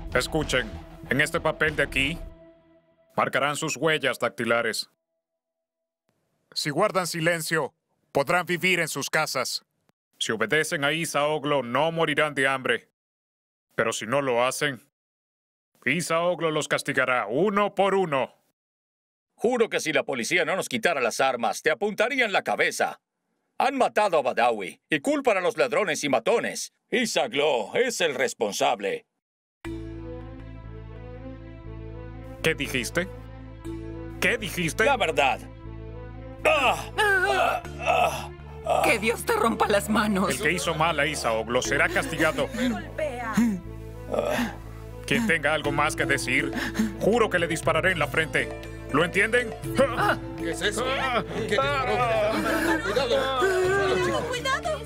Escuchen, en este papel de aquí marcarán sus huellas dactilares. Si guardan silencio, podrán vivir en sus casas. Si obedecen a Isa Oglo, no morirán de hambre. Pero si no lo hacen, Isa Oglo los castigará uno por uno. Juro que si la policía no nos quitara las armas, te apuntarían la cabeza. Han matado a Badawi y culpan a los ladrones y matones. Isa Oglo es el responsable. ¿Qué dijiste? ¿Qué dijiste? La verdad. Que Dios te rompa las manos. El que hizo mal a Isa Oglo será castigado. Quien tenga algo más que decir, juro que le dispararé en la frente. ¿Lo entienden? ¿Qué es eso? ¿Qué disparó? ¡Cuidado! ¡Cuidado!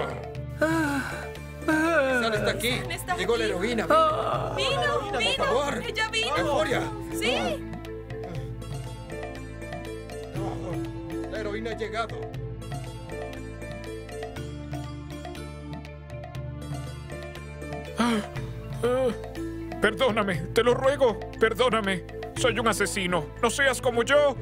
¡Sal, está aquí! Llegó la heroína. ¡Vino! Por favor. ¡Ella vino! ¡Euforia! ¡Sí! La heroína ha llegado. Perdóname, te lo ruego, perdóname. Soy un asesino, no seas como yo.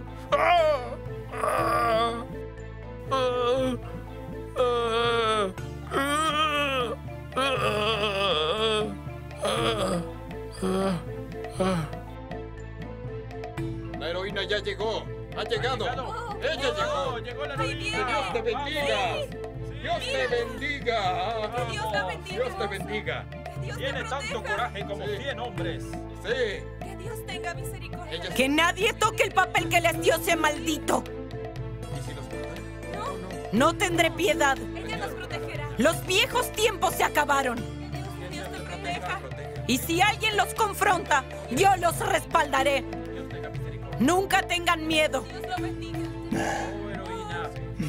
La heroína ya llegó. Ha llegado. Ella llegó. ¡Llegó la heroína! ¡Dios te bendiga! ¡Dios te bendiga! ¡Que Dios la bendiga! ¡Dios te bendiga! ¡Que Dios te Tiene proteja! tanto coraje como 100 hombres. Sí. ¡Que Dios tenga misericordia! Ella- Que nadie toque el papel que les dio ese maldito. ¿Y si los matan? No tendré piedad. ¡Ella nos protegerá! Los viejos tiempos se acabaron. ¡Que Dios te proteja! Y si alguien los confronta, yo los respaldaré. Nunca tengan miedo. ¡Dios lo bendiga! Oh, heroína.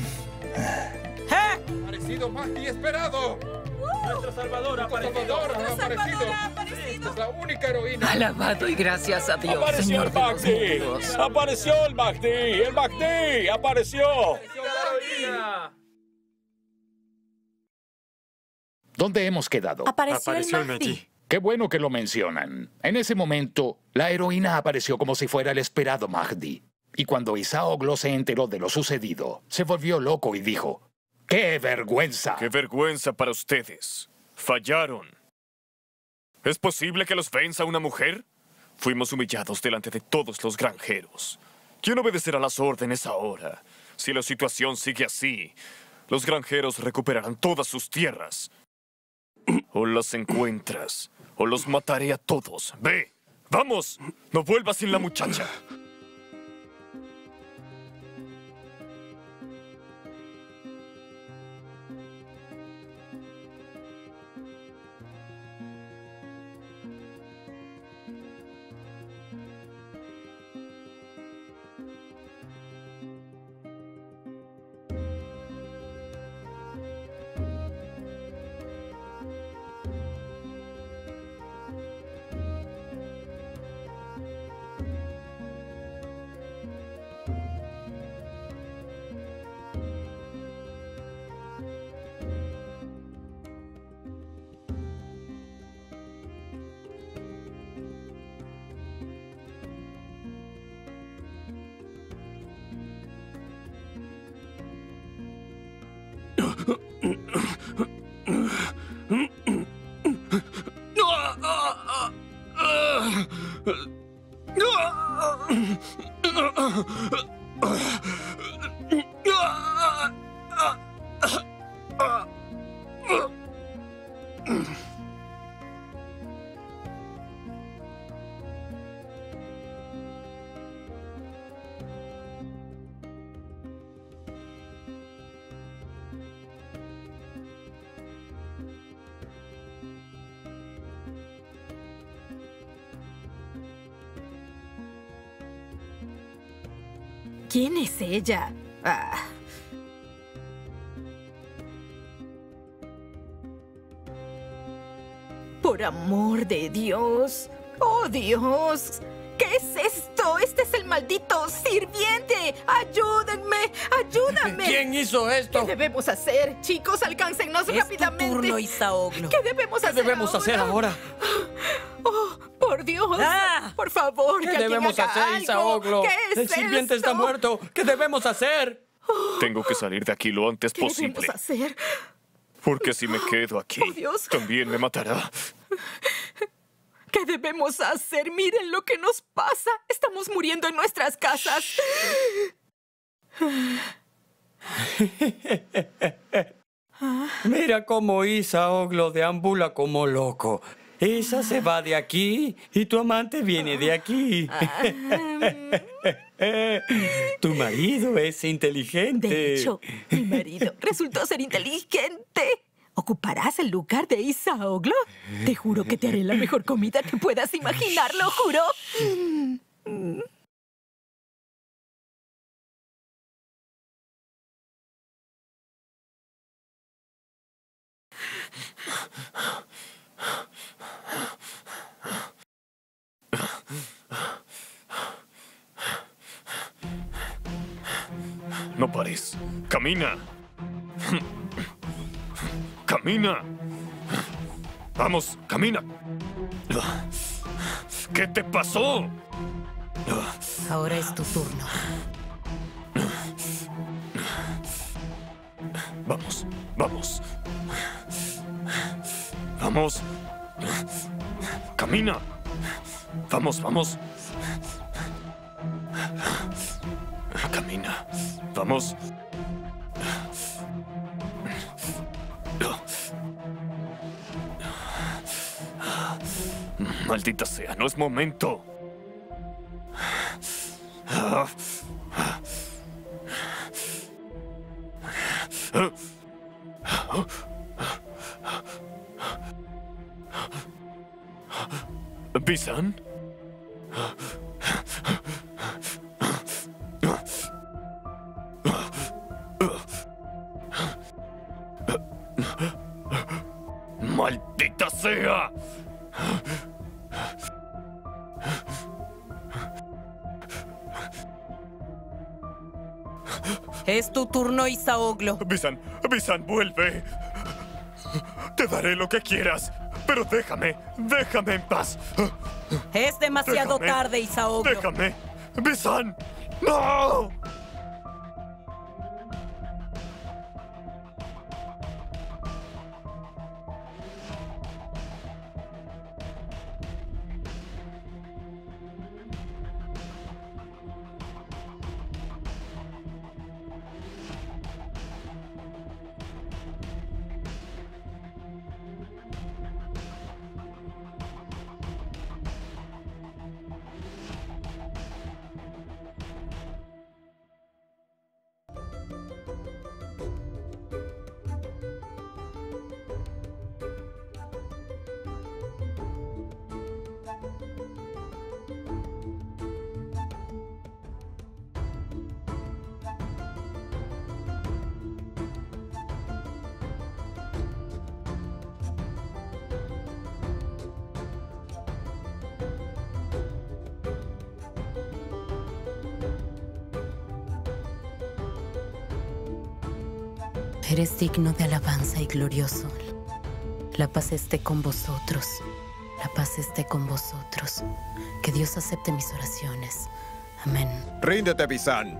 ¡Eh! ¡Ha aparecido Mahdi esperado! Nuestro Salvador ha aparecido. ¡Salvador ha aparecido! ¡Salvador ha aparecido! Es la única heroína. Alabado y gracias a Dios, ¡Apareció Señor el de los Mahdi! mundos. ¡Apareció el Mahdi! ¡El Mahdi! ¡Apareció! ¡Heroína! ¿Dónde hemos quedado? Apareció el Mahdi. Qué bueno que lo mencionan. En ese momento, la heroína apareció como si fuera el esperado Mahdi. Y cuando Isa Oglo se enteró de lo sucedido, se volvió loco y dijo: ¡qué vergüenza! ¡Qué vergüenza para ustedes! ¡Fallaron! ¿Es posible que los venza una mujer? Fuimos humillados delante de todos los granjeros. ¿Quién obedecerá las órdenes ahora? Si la situación sigue así, los granjeros recuperarán todas sus tierras. O las encuentras, o los mataré a todos. ¡Ve! ¡Vamos! ¡No vuelvas sin la muchacha! ¿Quién es ella? Por amor de Dios. ¡Oh, Dios! ¿Qué es esto? Este es el maldito sirviente. ¡Ayúdenme! ¡Ayúdame! ¿Quién hizo esto? ¿Qué debemos hacer? Chicos, alcáncennos rápidamente. Es tu turno, Isa Oglo. ¿Qué debemos ¿Qué hacer debemos hacer ahora? Oh, por Dios. ¡Ah! Por favor, ¿Qué que alguien debemos haga hacer, algo. Isaoglo? ¿Qué es El sirviente esto? está muerto. ¿Qué debemos hacer? Tengo que salir de aquí lo antes ¿Qué posible. debemos hacer? Porque si me quedo aquí, Oh, Dios. también me matará. ¿Qué debemos hacer? Miren lo que nos pasa. Estamos muriendo en nuestras casas. Mira cómo Isaoglo deambula como loco. Isa se va de aquí y tu amante viene de aquí. Tu marido es inteligente. De hecho, mi marido resultó ser inteligente. ¿Ocuparás el lugar de Isaoglo? Te juro que te haré la mejor comida que puedas imaginar, lo juro. No pares. Camina. Camina. Vamos, camina. ¿Qué te pasó? Ahora es tu turno. Vamos, vamos. Vamos. Camina. Vamos, vamos. Camina. Vamos. Maldita sea, no es momento. ¿Bisan? ¡Maldita sea! Es tu turno, Isaoglo. Bisan, Bisan, vuelve. Te daré lo que quieras, pero déjame en paz. Es demasiado Déjame. tarde, Isaoglo. Déjame. Bisan, no. Eres digno de alabanza y glorioso. La paz esté con vosotros. La paz esté con vosotros. Que Dios acepte mis oraciones. Amén. Ríndete, Bisan.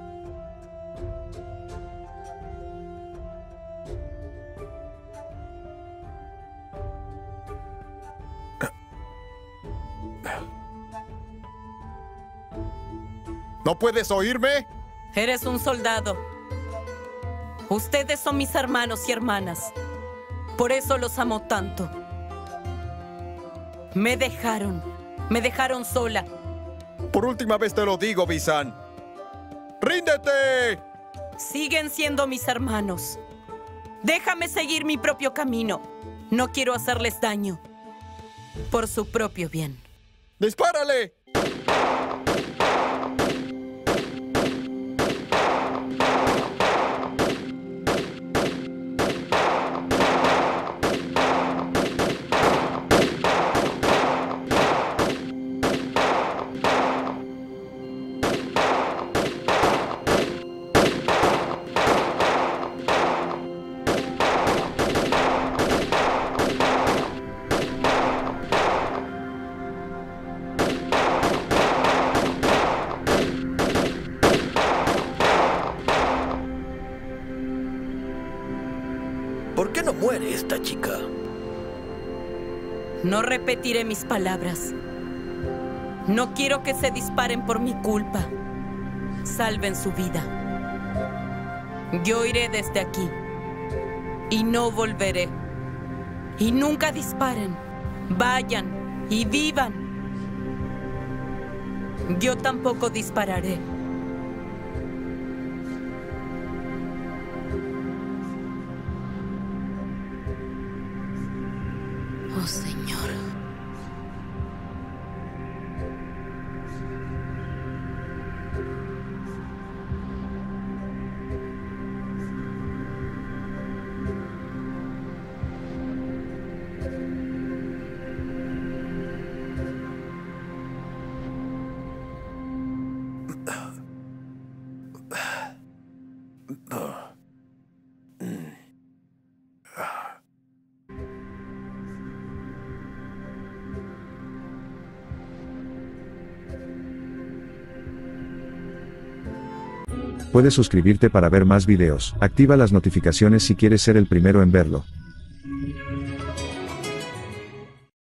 ¿No puedes oírme? Eres un soldado. Ustedes son mis hermanos y hermanas. Por eso los amo tanto. Me dejaron sola. Por última vez te lo digo, Bisan. ¡Ríndete! Siguen siendo mis hermanos. Déjame seguir mi propio camino. No quiero hacerles daño. Por su propio bien. ¡Dispárale! ¿Por qué no muere esta chica? No repetiré mis palabras. No quiero que se disparen por mi culpa. Salven su vida. Yo iré desde aquí. Y no volveré. Y nunca disparen. Vayan y vivan. Yo tampoco dispararé. Oh, Señor. Puedes suscribirte para ver más videos. Activa las notificaciones si quieres ser el primero en verlo.